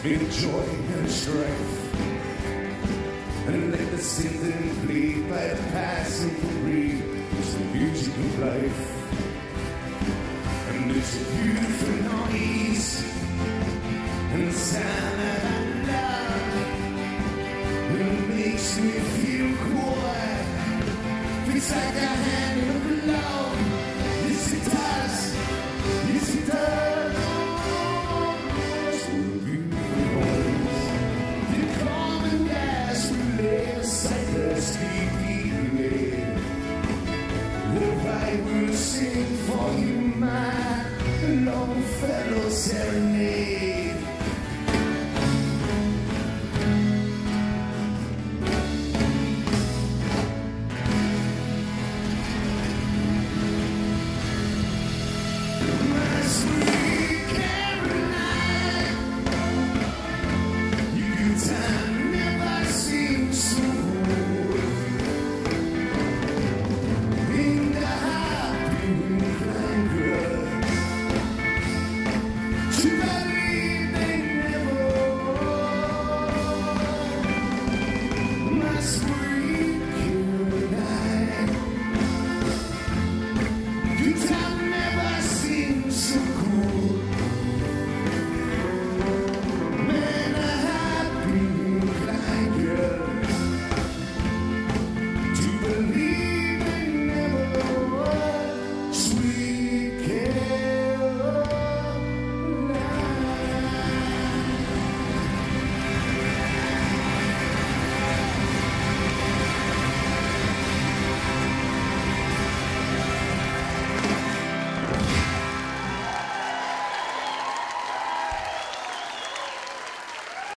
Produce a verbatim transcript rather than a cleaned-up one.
in joy and strife. And let the symphony played by the passing free is the music of life. And it's a beautiful noise and the sound that I love. It makes me feel cool. Feels like a hand in glove. Yes, it does. Yes, it does. So beautiful noise. The common gas will lay aside the sleepy lane. If I will sing for you, my Longfellow serenade.